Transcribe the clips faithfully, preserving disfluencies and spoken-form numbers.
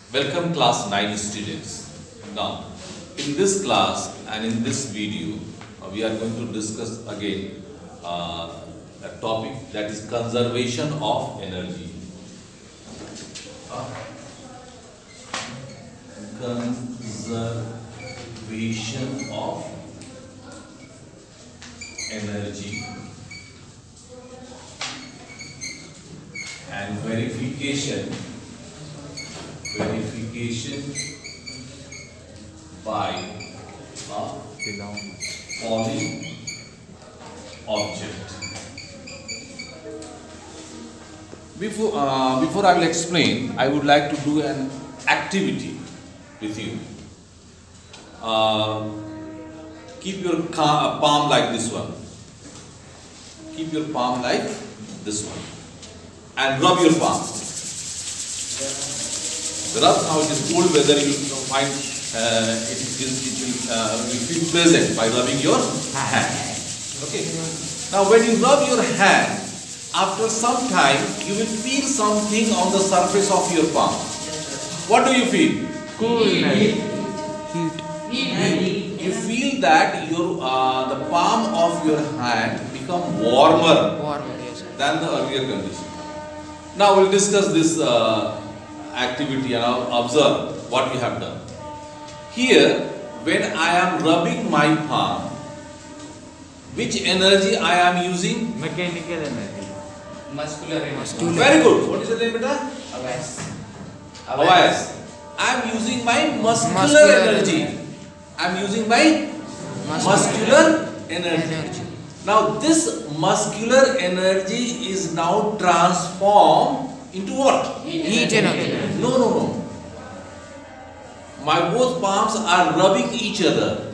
Welcome class nine students. Now, in this class and in this video, uh, we are going to discuss again uh, a topic that is conservation of energy. Uh, conservation of energy and verification verification by a falling object. Before uh, before I will explain, I would like to do an activity with you. Uh, keep your palm like this one. Keep your palm like this one, and rub your palm. Rub how it is cold, whether you find uh, it, is, it will uh, will feel pleasant by rubbing your hand. Okay. Now, when you rub your hand, after some time, you will feel something on the surface of your palm. What do you feel? Coolness. Heat. You feel that your uh, the palm of your hand become warmer Warmer, yes, sir. than the earlier condition. Now we'll discuss this uh, activity and I'll observe what we have done. Here, when I am rubbing my palm, which energy I am using? Mechanical energy. Muscular energy. Muscular. Very good. What is the name, beta? Awareness. Awareness. I am using my muscular, Muscular energy. energy. I am using my muscular energy. energy. Now this muscular energy is now transformed into what? Heat energy. No, no, no. My both palms are rubbing each other.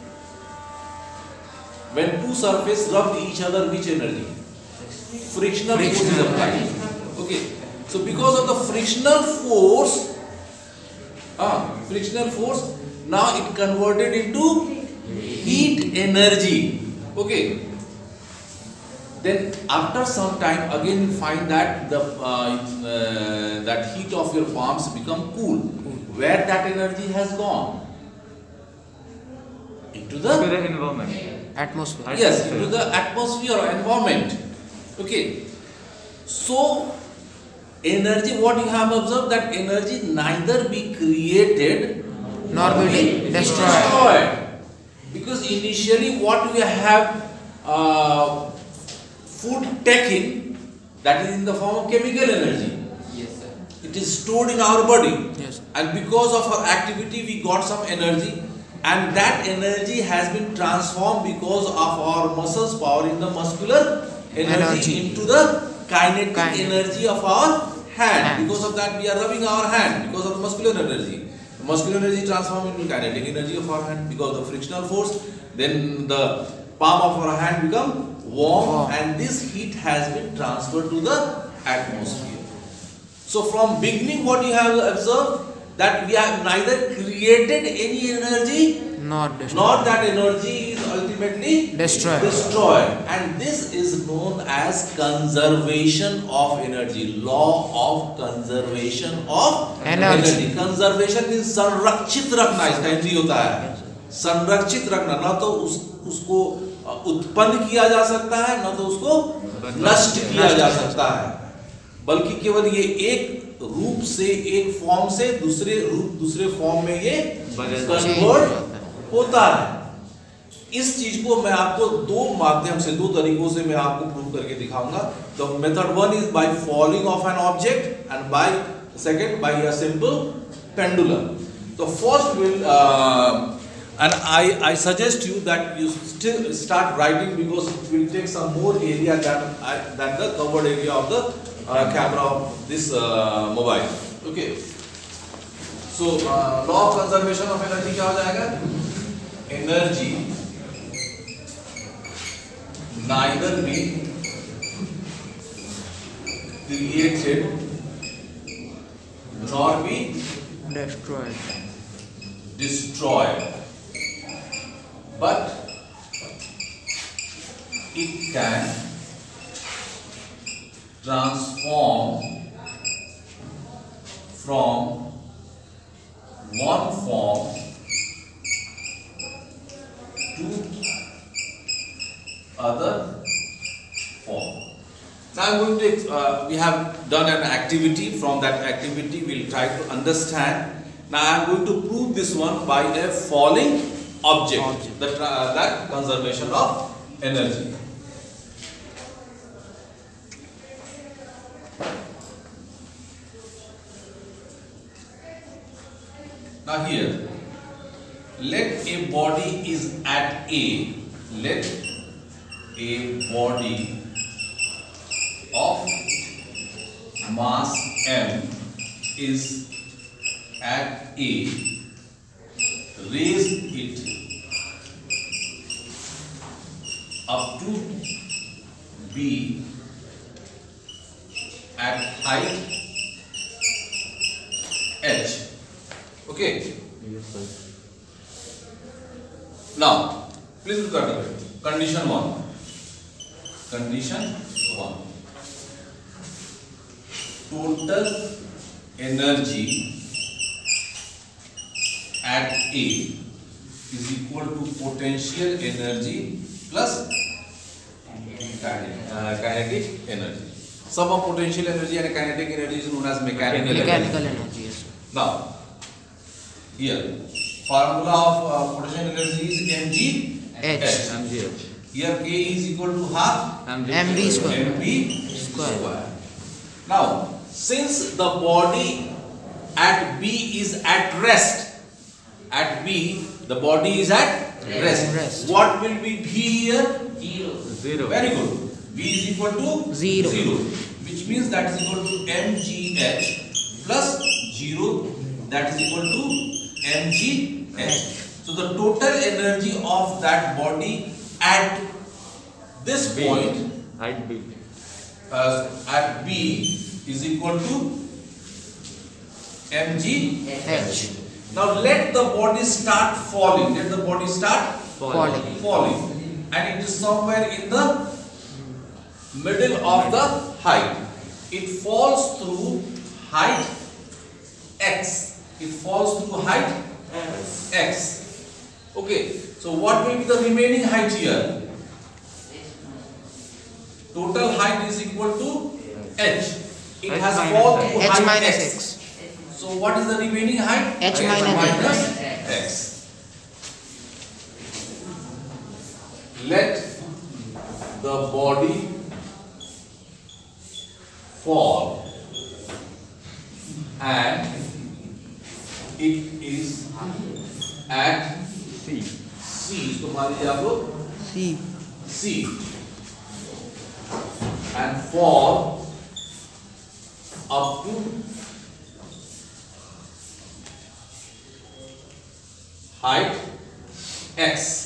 When two surfaces rub each other, which energy? Frictional force is applied. Okay. So because of the frictional force, ah, frictional force, now it converted into heat energy. Okay. Then after some time, again you find that the uh, uh, that heat of your palms become cool. Where that energy has gone? Into the, To the environment. Atmosphere. yes, into the atmosphere or environment. Okay. So energy, what you have observed, that energy neither be created Nor be destroyed. destroyed. Because initially what we have uh, food taken, that is in the form of chemical energy. Yes, sir. It is stored in our body. Yes. And because of our activity we got some energy, and that energy has been transformed because of our muscles powering the muscular energy, Energy. into the kinetic Kinetic. energy of our hand. Hands. Because of that we are rubbing our hand because of the muscular energy. The muscular energy transformed into kinetic energy of our hand because of the frictional force. Then the palm of our hand become warm, Warm. and this heat has been transferred to the atmosphere. So from beginning what you have observed, that we have neither created any energy Nor destroyed. nor that energy is ultimately Destroyed. destroyed. And this is known as conservation of energy. Law of conservation of Energy. Conservation means संरक्षित रखना, इसका हिंदी होता है संरक्षित रखना. ना तो उस उसको उत्पन्न किया जा सकता है, ना तो उसको नष्ट किया जा सकता है, बल्कि केवल ये एक रूप से, एक फॉर्म से दूसरे रूप दूसरे फॉर्म में ये कन्वर्ट होता है. इस चीज को मैं आपको दो माध्यम से, दो तरीकों से मैं आपको प्रूव करके दिखाऊंगा. The method one is by falling off an object and by second by a simple pendulum. तो first will and I I suggest you that you still start writing because it will take some more area than I, than the covered area of the uh, camera of this uh, mobile. Okay. So uh, law of conservation of energy क्या हो जाएगा? Energy neither be created nor be Destroyed. destroyed, but it can transform from one form to other form. Now I'm going to, uh, we have done an activity. From that activity we'll try to understand. Now I'm going to prove this one by a falling object, object. That, uh, that conservation of energy. Now here, let a body is at A, let a body of mass M is at A, raise it up to B at height H. Okay. Now, please look at it. Condition one. Condition one. Total energy at A is equal to potential energy plus uh, kinetic energy. Sum of potential energy and kinetic energy is known as mechanical, mechanical energy. energy. Yes. Now, here formula of uh, potential energy is mg H. H. Here K is equal to half mv square. mv Square. square. Now, since the body at B is at rest, at B the body is at rest. Rest. What will be V here? Zero. Zero. Very good. V is equal to Zero. Zero, which means that is equal to mgh plus zero, that is equal to mgh. So the total energy of that body at this B. point, Height B. uh, at B is equal to mgh. H. Now let the body start falling. Let the body start Falling. falling, and it is somewhere in the middle of the height. It falls through height x. It falls through height x. Okay. So what will be the remaining height here? Total height is equal to h. It H has minus fallen x. through H height minus x. x. So what is the remaining height? H minus x. Let the body fall and it is at C. C. इसको मान लीजिए आप लोग C. C and fall up to height x.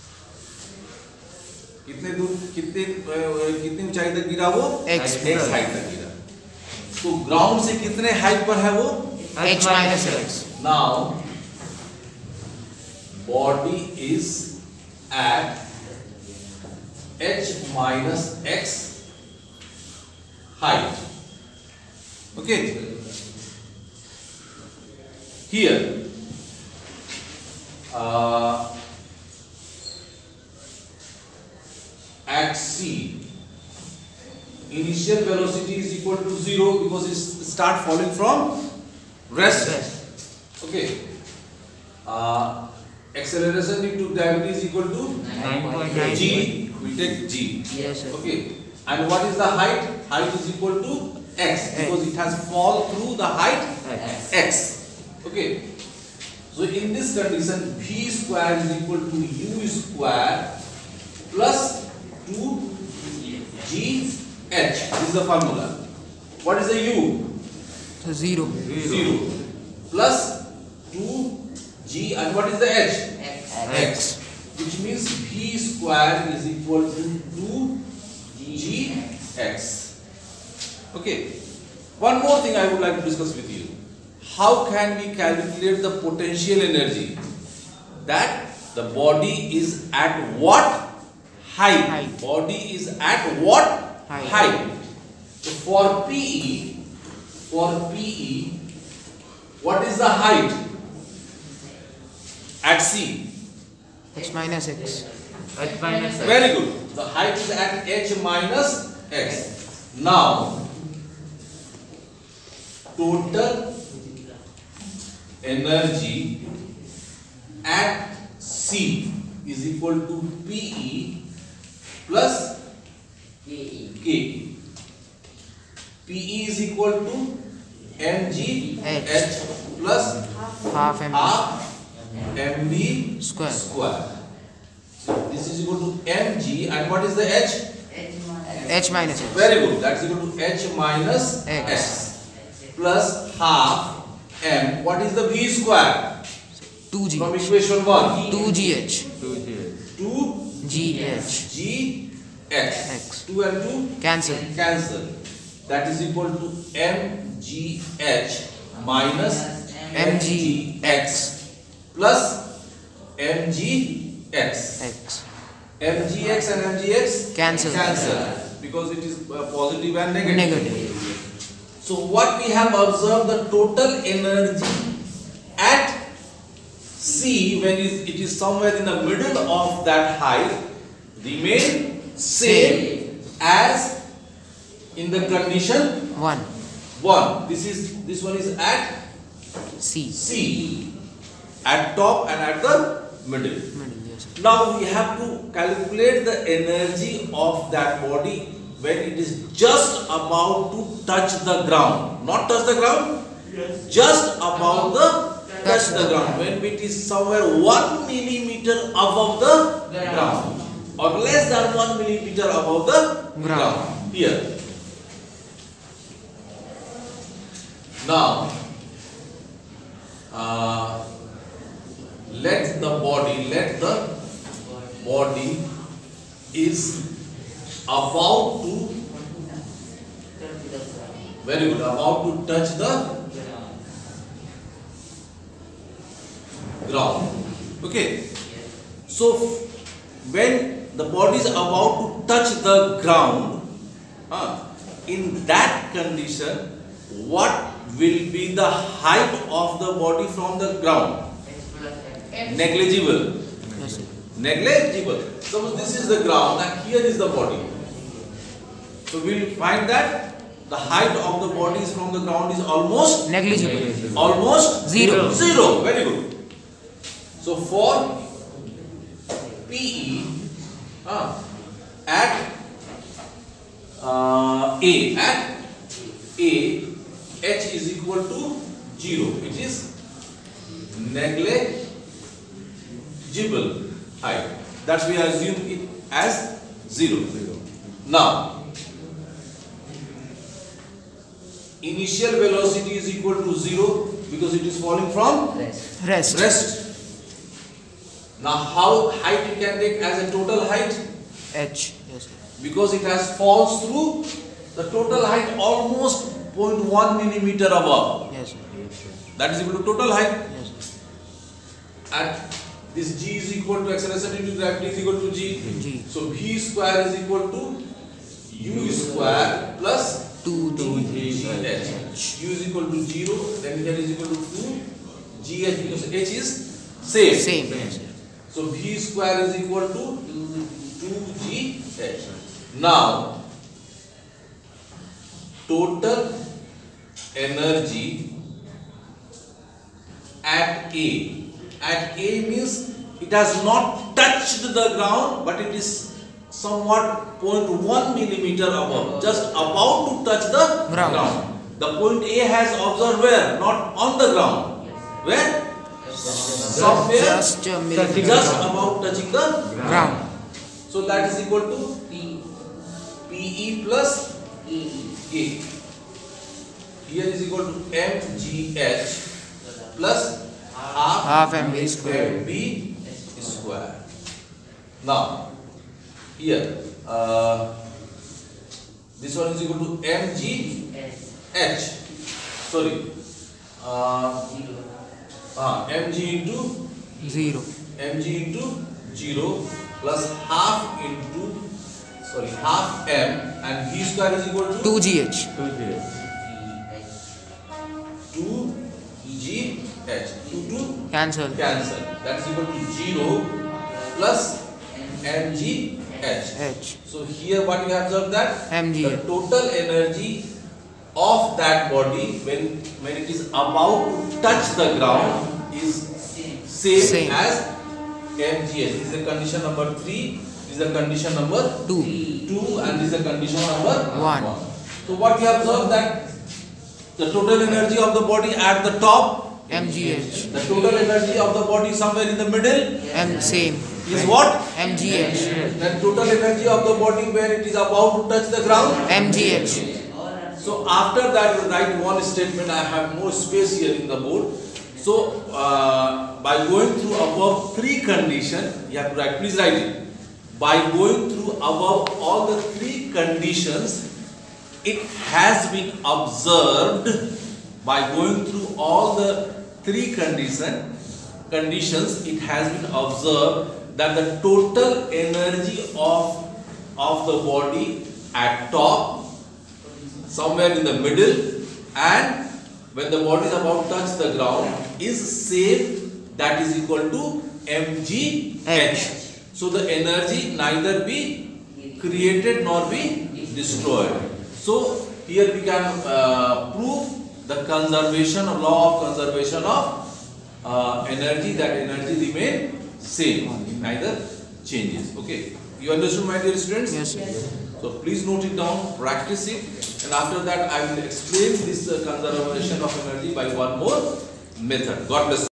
कितने दूर कितने कितनी ऊंचाई तक गिरा वो? X x हाइट तक गिरा. तो ग्राउंड से कितने हाइट पर है वो? H minus x. Now body is at h minus x height. Okay. Here uh, at C, initial velocity is equal to zero because it start falling from rest. Okay. Uh, acceleration due to gravity is equal to nine point nine. g. We take g. Yes, sir. Okay. And what is the height? Height is equal to x because it has fall through the height X. x. Okay. So in this condition, v square is equal to u square plus two g h. This is the formula. What is the u? So zero. Zero plus two g, and what is the h? X. X. Which means v square is equal to two g x. Okay. One more thing I would like to discuss with you. How can we calculate the potential energy? That the body is at what height? Height. Body is at what Height. height? So for P E, for P E, what is the height? at C? H minus X. H minus X. Very good. The height is at H minus X. Now, total energy at C is equal to P E plus K. P E is equal to mg h plus Half M half mv square. square. So this is equal to mg, and what is the h? H minus X. Very good. That's equal to h minus X. x plus half m. What is the v square? two G. From equation one. two G H. two G H. g x. X. two and two Cancel. cancel. That is equal to mgh minus mgx plus mgx. X. mgx and mgx Cancel. cancel because it is uh, positive and negative. Negative. So what we have observed, the total energy at C, when it it is somewhere in the middle of that height, remain same as in the condition one. one. This is this one is at C. C, at top and at the middle. Middle, yes. Now we have to calculate the energy of that body when it is just about to touch the ground. Not touch the ground, just about the touch the ground. When it is somewhere one millimeter above the ground, or less than one millimeter above the Ground. ground. Here. Now, uh, let the body, let the body is about to, very good, about to touch the ground. Okay. So, when the body is about to touch the ground, uh, in that condition, what will be the height of the body from the ground? Negligible. Yes, sir. Negligible. Suppose this is the ground and here is the body. So we will find that the height of the body is from the ground is almost Negligible. almost Zero. Zero. Very good. So for P E uh, at uh, A at A, h is equal to zero. It is negligible height. That's we assume it as zero. Now, initial velocity is equal to zero because it is falling from Rest. rest. Now, how height you can take as a total height? H. Yes, sir. Because it has falls through the total height almost zero point one millimeter above. Yes, sir. That is equal to total height. Yes, sir. And this g is equal to acceleration into gravity is equal to g. G. So v square is equal to u square plus two two G. g h. U is equal to zero. Then here is equal to two g h because h is same. Same. Yes, sir. So v square is equal to two g h. Now, total energy at A. At A means it has not touched the ground, but it is somewhat zero point one millimeter above, just about to touch the Ground. ground. The point A has observed where? Not on the ground. Where? Somewhere Just a millimeter. just about touching the Ground. So that is equal to P E plus A. Here is equal to mgh plus half, Half M V square. mv square. Now, here, uh, this one is equal to mgh. Sorry, uh, uh, mg into Zero. mg into zero plus half into sorry half m and v square is equal to two G H. two G H. two to Cancel. cancel. That is equal to zero plus mgh. H. So here what you have observed that Mg. the total energy of that body when when it is about to touch the ground is same, Same. as mgh. This is the condition number three. This is the condition number Two. two, and this is the condition number One. So what we have observed that the total energy of the body at the top, Mgh. the total energy of the body somewhere in the middle M same. is what? Mgh. The total energy of the body where it is about to touch the ground. Mgh. So after that you write one statement. I have more space here in the board. So uh, by going through above three conditions, you have to write. Please write it. By going through above all the three conditions, it has been observed. By going through all the three condition conditions, it has been observed that the total energy of of the body at top, somewhere in the middle, and when the body is about to touch the ground is same, that is equal to mgh. So the energy neither be created nor be destroyed. So here we can uh, prove the conservation or law of conservation of uh, energy, that energy remain same, neither changes. Okay, you understood, my dear students? Yes, sir. So please note it down, practice it, and after that I will explain this uh, conservation of energy by one more method. God bless you.